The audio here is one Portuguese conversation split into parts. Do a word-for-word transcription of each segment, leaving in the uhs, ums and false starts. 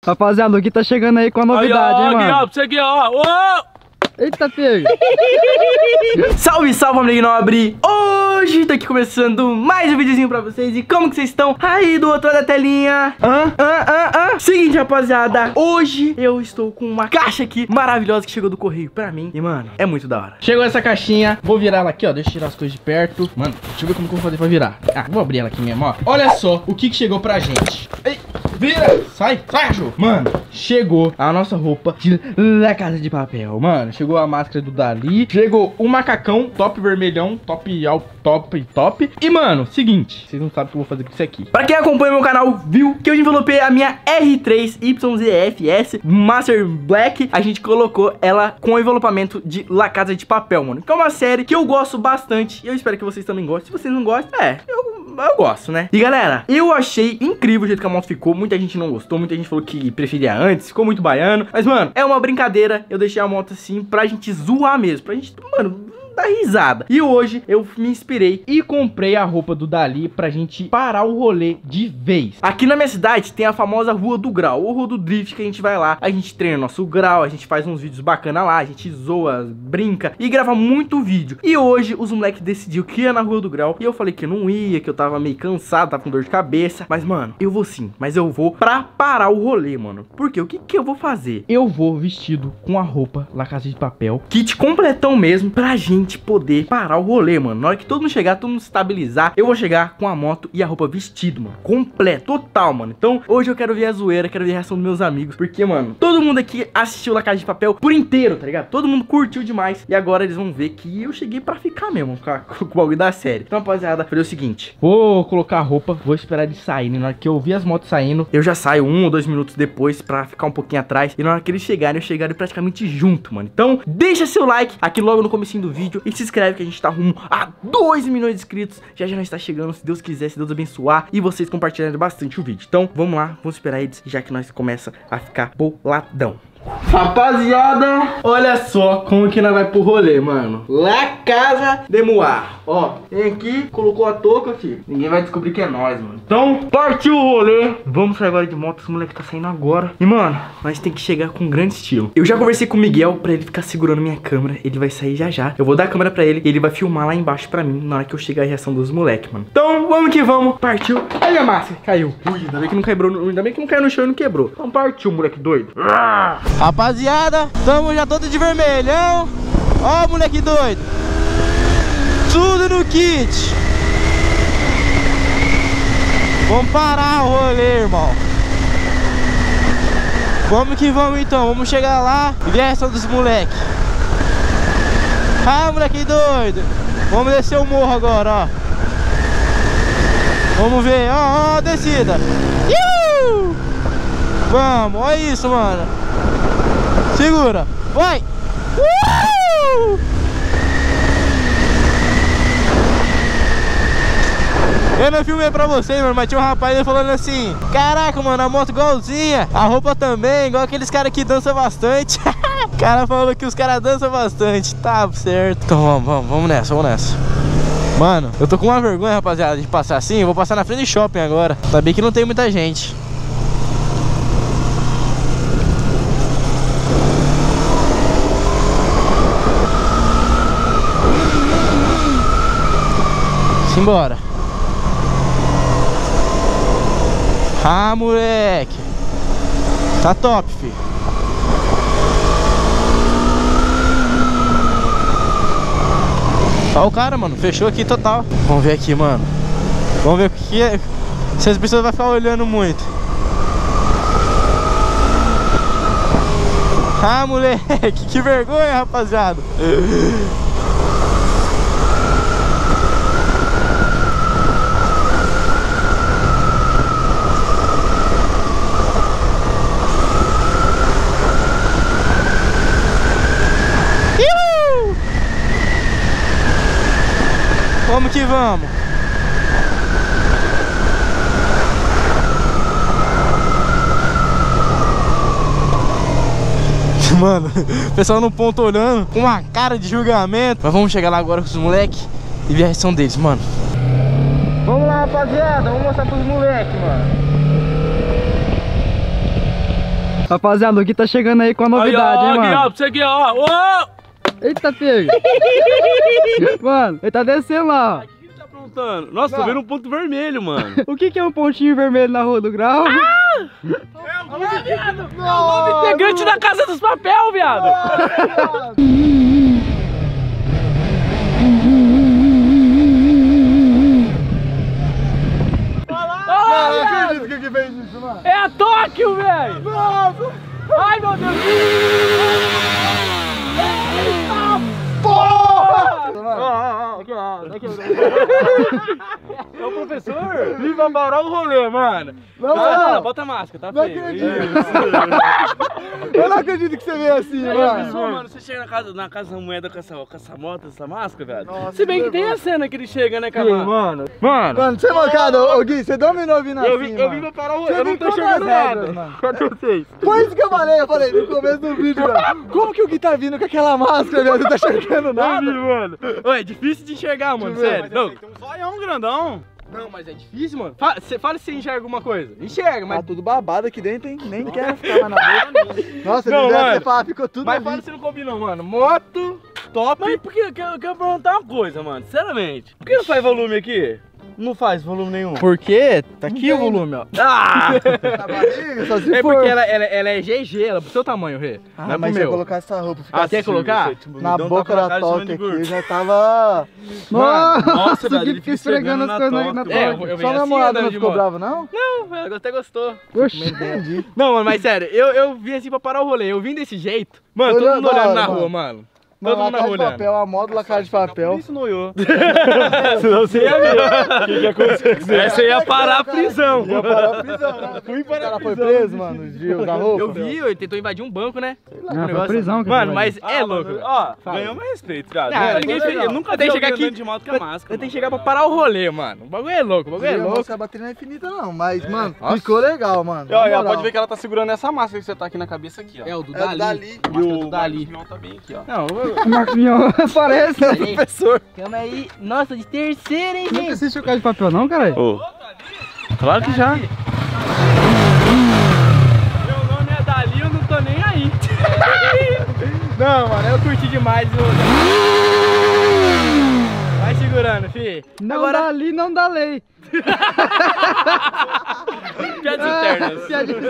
Rapaziada, o Gui tá chegando aí com a novidade, aí, ó, hein, mano? Aqui, ó, pra você aqui, ó. Uou! Eita, pega. Salve, salve, amigo nobre. Hoje tô aqui começando mais um videozinho pra vocês. E como que vocês estão aí do outro lado da telinha? Hã? Hã? Hã? Hã? Seguinte, rapaziada, hoje eu estou com uma caixa aqui maravilhosa que chegou do correio pra mim. E, mano, é muito da hora. Chegou essa caixinha, vou virar ela aqui, ó. Deixa eu tirar as coisas de perto. Mano, deixa eu ver como que eu vou fazer pra virar. Ah, vou abrir ela aqui mesmo, ó. Olha só o que que chegou pra gente. Ei, vira! Sai, sai, cachorro! Mano, chegou a nossa roupa de La Casa de Papel. Mano, chegou a máscara do Dali. Chegou o macacão, top vermelhão, top ao top, top. E, mano, seguinte, vocês não sabem o que eu vou fazer com isso aqui. Pra quem acompanha meu canal, viu que eu envelopei a minha R três Y Z F S Master Black. A gente colocou ela com envelopamento de La Casa de Papel, mano. Que é uma série que eu gosto bastante. E eu espero que vocês também gostem. Se vocês não gostam, é, eu... eu gosto, né? E galera, eu achei incrível o jeito que a moto ficou. Muita gente não gostou, muita gente falou que preferia antes, ficou muito baiano. Mas, mano, é uma brincadeira. Eu deixei a moto assim pra gente zoar mesmo, pra gente, mano, dar risada. E hoje eu me inspirei e comprei a roupa do Dali pra gente parar o rolê de vez. Aqui na minha cidade tem a famosa Rua do Grau, ou Rua do Drift, que a gente vai lá, a gente treina nosso grau, a gente faz uns vídeos bacana lá, a gente zoa, brinca e grava muito vídeo. E hoje os moleques decidiu que ia na Rua do Grau e eu falei que não ia, que eu tava meio cansado, tava com dor de cabeça. Mas, mano, eu vou sim, mas eu vou pra parar o rolê, mano. Porque o que que eu vou fazer? Eu vou vestido com a roupa La Casa de Papel, kit completão mesmo, pra gente poder parar o rolê, mano. Na hora que todo mundo chegar, todo mundo se estabilizar, eu vou chegar com a moto e a roupa vestido, mano, completo, total, mano. Então, hoje eu quero ver a zoeira, quero ver a reação dos meus amigos, porque, mano, todo mundo aqui assistiu La Casa de Papel por inteiro, tá ligado? Todo mundo curtiu demais, e agora eles vão ver que eu cheguei pra ficar mesmo com, a, com o bagulho da série. Então, rapaziada, fazer o seguinte, vou colocar a roupa, vou esperar eles saírem. Na hora que eu vi as motos saindo, eu já saio um ou dois minutos depois pra ficar um pouquinho atrás, e na hora que eles chegarem, eu chegarem praticamente junto, mano. Então, deixa seu like aqui logo no comecinho do vídeo e se inscreve que a gente tá rumo a dois milhões de inscritos. Já já nós está chegando, se Deus quiser, se Deus abençoar, e vocês compartilharem bastante o vídeo. Então, vamos lá, vamos esperar eles, já que nós começa a ficar boladão. Rapaziada, olha só como que nós vai pro rolê, mano. La Casa de Moar. Ó, tem aqui, colocou a touca aqui. Ninguém vai descobrir que é nós, mano. Então, partiu o rolê. Vamos sair agora de moto, esse moleque tá saindo agora. E, mano, nós tem que chegar com grande estilo. Eu já conversei com o Miguel pra ele ficar segurando minha câmera. Ele vai sair já já. Eu vou dar a câmera pra ele e ele vai filmar lá embaixo pra mim na hora que eu chegar a reação dos moleques, mano. Então, vamos que vamos. Partiu. Olha a máscara, caiu. Ui, ainda bem que não quebrou, ainda bem que não caiu no chão e não quebrou. Então, partiu, moleque doido. Ah! Rapaziada, tamo já todo de vermelhão. Ó, moleque doido. Tudo no kit. Vamos parar o rolê, irmão. Vamos que vamos então. Vamos chegar lá e ver a reação dos moleques. Ah, moleque doido. Vamos descer o morro agora, ó. Vamos ver, ó, ó, a descida. Iu! Vamos, olha isso, mano. Segura, vai! Uh! Eu não filmei pra vocês, mano, mas tinha um rapaz aí falando assim: caraca, mano, a moto igualzinha, a roupa também, igual aqueles caras que dançam bastante. O cara falou que os caras dançam bastante, tá certo. Então vamos, vamos, vamos nessa, vamos nessa. Mano, eu tô com uma vergonha, rapaziada, de passar assim. Eu vou passar na frente do shopping agora. Sabia que não tem muita gente. Simbora. Ah, moleque. Tá top, filho. Ó o cara, mano. Fechou aqui total. Vamos ver aqui, mano. Vamos ver o que é. Se as pessoas vão ficar olhando muito. Ah, moleque. Que vergonha, rapaziada. Vamos que vamos. Mano, o pessoal no ponto olhando com uma cara de julgamento. Mas vamos chegar lá agora com os moleques e ver a reação deles, mano. Vamos lá, rapaziada. Vamos mostrar pros moleques, mano. Rapaziada, o Gui tá chegando aí com a novidade, aí, ó, hein, aqui, mano? ó, pra você aqui, ó. Ô! Eita, pega. Mano, ele tá descendo lá, ó. O que ele tá aprontando? Nossa, tô vendo um ponto vermelho, mano. O que que é um pontinho vermelho na rua do grau? É o Gui, viado! É o novo integrante da Casa dos Papel, viado! Não, eu acredito que o que fez isso, mano. É a Tóquio, velho! Nossa! Ai, meu Deus! Eita, Porra! Ó, ó, ó, aqui, ó. Daqui, é o professor? Vim pra parar o rolê, mano. Não, Não, não, bota a máscara, tá não feio. acredito. Eu não acredito que você veio assim, Aí, mano. pessoa, mano, você chega na casa, na casa da moeda com essa, com essa moto, essa máscara, velho. Nossa, Se bem que que tem a cena que ele chega, né, Ih, cara? mano. Mano, Mano, você é mancado, ô Gui, você dominou vindo assim, eu vim, eu vim mano. pra parar o Você rolê, eu não vim tô contra chegando as nada. regras, mano. Cadê vocês? Foi isso que eu falei, eu falei no começo do vídeo, velho. Como que o Gui tá vindo com aquela máscara, velho? Não tá enxergando nada. mano. Ué, é difícil de enxergar, mano, sério. Não, Tem um zoião grandão. não, mas é difícil, mano. Fala, cê, fala se você enxerga alguma coisa. Enxerga, mas... Tá tudo babado aqui dentro, hein? Nem quero ficar mais na boca. Nossa, Não, não, mano. você fala, ficou tudo Mas ali. fala se não combina, mano. Moto, top. Mas por que eu quero, eu quero perguntar uma coisa, mano? Sinceramente. Por que não faz volume aqui? Não faz volume nenhum. Por quê? Tá aqui o Não tem. volume, ó. Ah! Na barriga, só se É for. porque ela, ela, ela é G G, ela é pro seu tamanho, Rê. Ah, não é mas pro se eu meu. colocar essa roupa, ficar Ah, quer colocar? na boca da Toque aqui, eu já tava... Nossa, nossa, o velho, Gui ele fica fica esfregando esfregando as na coisas na, na toca. É, toca. eu, eu Sua venho assim, namorada andando não de ficou moto. brava, não? Não, ela até gostou. Oxi. Entendi. Não, mano, mas sério, eu, eu vim assim pra parar o rolê. Eu vim desse jeito. Mano, todo Olhando mundo olhando da na hora, rua, mano. mano. Mano, Todo mundo na La rua Casa de olhando. Papel, a moda La Casa de Papel. Isso noiou. Senão você ia ver o que, que aconteceu. Essa ia parar a prisão. Ia parar a prisão, né? Fui para o cara foi preso, mano, os dias da roupa. Eu vi, ele tentou invadir um banco, né? Não, foi prisão que Mano, foi. mas é Ah, louco. mano, velho. Ó, Fala. ganhou meu respeito, cara. Ah, Ninguém legal. fez- eu nunca Eu tenho vi que chegar alguém aqui- andando de moto com a máscara. Eu tenho que chegar pra parar o rolê, mano. O bagulho é louco, o bagulho é Eu não louco. sei a bateria não é infinita não, mas, mano, Nossa. ficou legal, mano. Ó, Na ó, moral. pode ver que ela tá segurando essa máscara que você tá aqui na cabeça aqui, ó. É o do É o Dali. Dali. E o do Dali. Marcos Mion tá bem aqui, ó. Não, eu- O Marcos Mion aparece. É o professor. calma aí. Nossa, de terceira, hein, Nunca gente? assistiu Casa de Papel não, caralho? Ô. Claro que já. Meu nome é Dali, eu não tô nem aí. Não, mano, eu curti demais. Eu... Vai segurando, fi. Não Agora... dá ali, não dá lei. Piadas internas.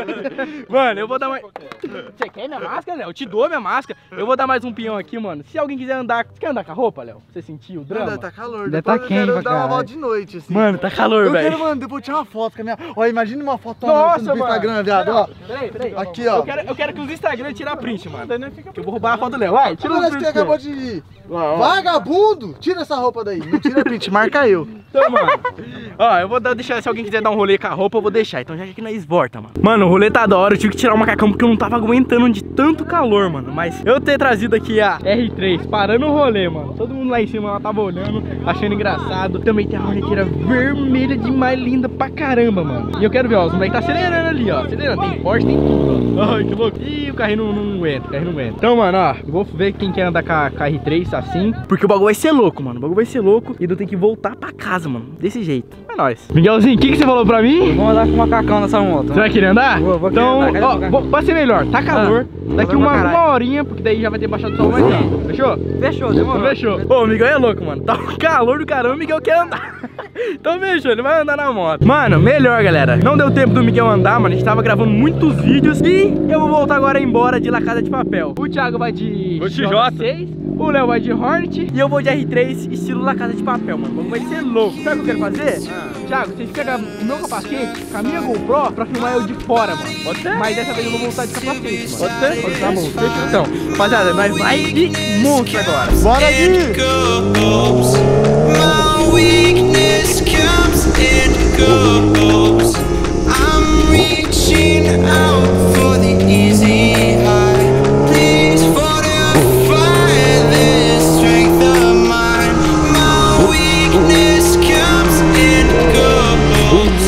Mano, eu vou dar mais... Você quer minha máscara, Léo? Eu te dou minha máscara. Eu vou dar mais um peão aqui, mano. Se alguém quiser andar... Você quer andar com a roupa, Léo? Você sentiu o drama? Mano, tá calor. Deve Depois tá eu quente quero pra dar uma caralho. volta de noite, assim. Mano, tá calor, eu velho. quero, mano, depois tirar uma foto com a minha... Ó, imagina uma foto tua Nossa, no mano. Instagram, viado, ó. Peraí, peraí. Aqui, ó. Eu quero, eu quero que os Instagram tirem print, mano. Que eu vou roubar a foto do Léo. Vai, tira o Parece que print. acabou de... Vagabundo! Tira essa roupa daí. Não tira print, marca eu. Então, mano. Ó, eu vou dar, deixar, se alguém quiser dar um rolê com a roupa, eu vou deixar. Então já que nós volta, mano. Mano, o rolê tá da hora. Eu tive que tirar o macacão porque eu não tava aguentando de tanto calor, mano. Mas eu ter trazido aqui a R três, parando o rolê, mano. Todo mundo lá em cima lá tava olhando, achando engraçado. Também tem a horneteira vermelha demais, linda pra caramba, mano. E eu quero ver, ó, os moleques tá acelerando ali, ó. Acelerando, tem Porsche, tem tudo, ó. Ai, que louco. Ih, o carrinho não, não aguenta, o carrinho não aguenta. Então, mano, ó, eu vou ver quem quer andar com a, com a R três assim. Porque o bagulho vai ser louco, mano. O bagulho vai ser louco. E eu tenho que voltar pra casa, mano. Desse jeito. É nóis. Miguelzinho, o que, que você falou pra mim? Vamos andar com o macacão nessa moto. Você vai querer andar? Vou, vou querer então, andar, cadê o ó, macacão? vou- vai ser melhor. Tá calor. Daqui calor uma, pra caralho. uma horinha, porque daí já vai ter baixado o sol mais tempo. Fechou? Fechou, Então demorou. fechou. Ô, o Miguel é louco, mano. Tá um calor do caramba, o Miguel quer andar. Então fechou, ele vai andar na moto. Mano, melhor, galera. Não deu tempo do Miguel andar, mano. A gente tava gravando muitos vídeos. E eu vou voltar agora embora de La Casa de Papel. O Thiago vai de Vou de J J. seis, o Léo vai de Hornet e eu vou de R três, estilo La Casa de Papel, mano. Vai ser louco. Sabe o que eu quero fazer? Thiago, vocês pegam o meu capacete com a minha GoPro pra filmar eu de fora, mano. Pode ser? Mas dessa vez eu vou voltar de capacete, mano. Pode ser? Pode, tá bom. Fechou então. Rapaziada, nós vai de monstro agora. Bora, Gui! goes. My weakness comes and goes. I'm reaching out for the easy high. Please fortify this strength of mine. My weakness comes and goes.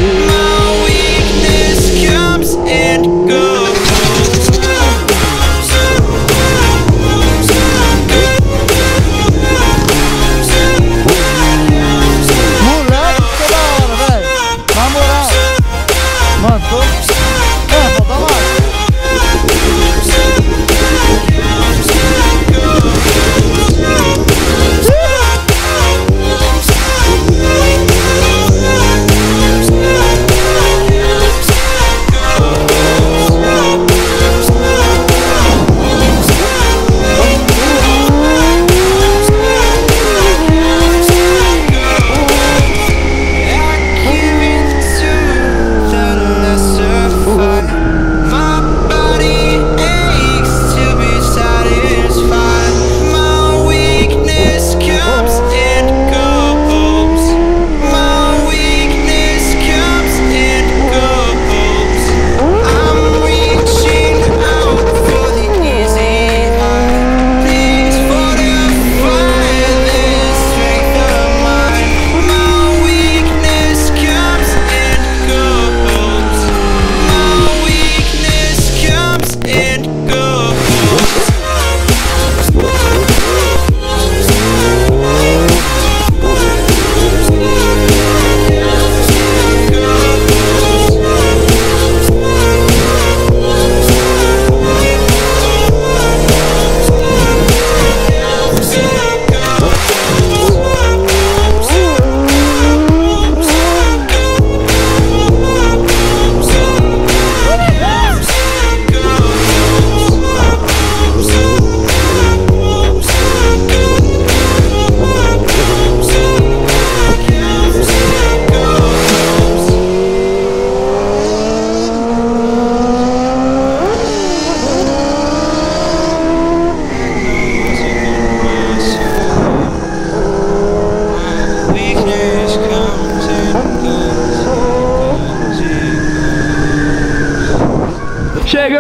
My weakness comes and goes. Moleque, ficou da hora, velho. Na moral. Mano, tô... É, tá da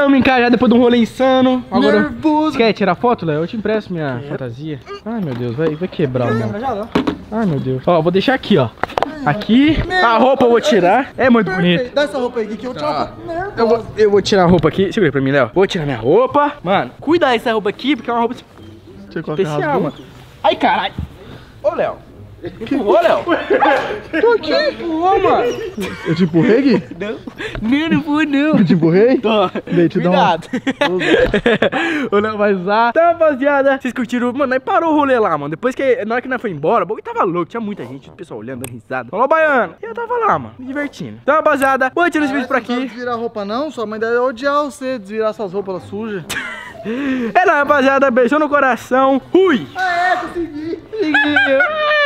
Chegamos em casa já depois de um rolê insano. Agora, Nervoso. você quer tirar foto, Léo? Eu te empresto minha fantasia. Ai, meu Deus, vai, vai quebrar o meu. Ai, meu Deus. Ó, vou deixar aqui, ó. Aqui. A roupa eu vou tirar. É muito bonito. Dá essa roupa aí que eu te roupa. Eu vou, eu vou tirar a roupa aqui. Segura aí pra mim, Léo. Vou tirar minha roupa. Mano, cuida dessa roupa aqui, porque é uma roupa especial, mano. Ai, caralho. Ô, Léo. Empurrou, Léo? Tô aqui. Empurrou, mano. Eu te empurrei, Gui? Não, não, não vou, não. Eu te empurrei? Tô. Dei, te dá uma... Cuidado. O Léo vai usar. Então, rapaziada, vocês curtiram? Mano, aí parou o rolê lá, mano. Depois que, na hora que nós foi embora, o bagulho tava louco. Tinha muita gente, o pessoal olhando, dando risada. Falou, baiano. E eu tava lá, mano, me divertindo. Então, rapaziada, vou tirar esse vídeo por Não aqui. desvirar a roupa não, sua mãe deve odiar você, desvirar suas roupas sujas. É nóis, rapaziada. Beijão no coração. Fui. Ah, é, consegui. Conseguiu.